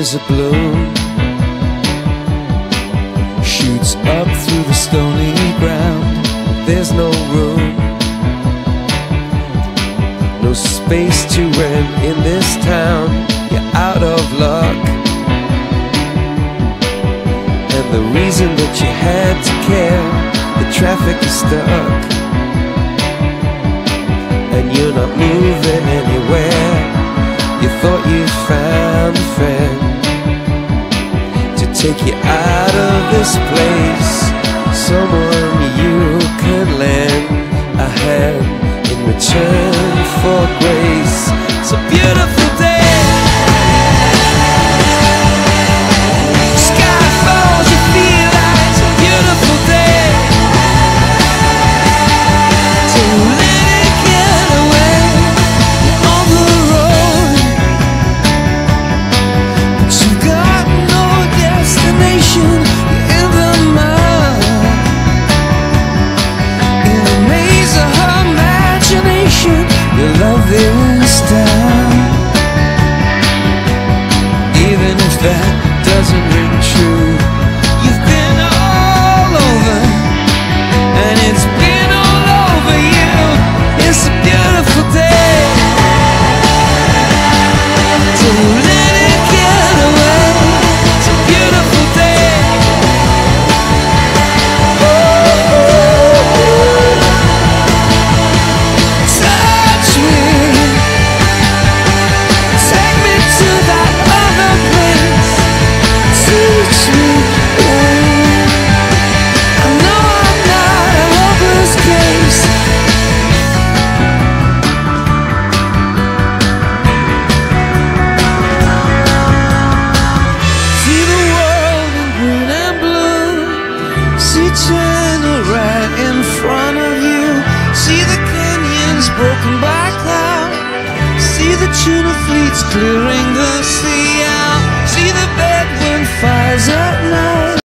rose of bloom shoots up through the stony ground. There's no room, no space to rent in this town. You're out of luck, and the reason that you had to care, the traffic is stuck, and you're not moving anywhere. You thought you'd found a friend to take you out of this place, someone you could lend a hand in return for grace. It's a beautiful day. Sky falls, you feel like it's a beautiful day. So let it get away. You're on the road, but you've got no destination. You're in the mud, in the maze of her imagination. Your love is down, even if that doesn't ring true. You've been all over, and it's been all over you. It's a beautiful day, so let it get away. It's a beautiful day. Touch me, take me to that other place. Teach me, I know I'm not a hopeless case. See the world in green and blue. See China right in front of you. See the canyons broken by cloud. See the tuna fleets clearing the sea out. See the bedroom fires at night.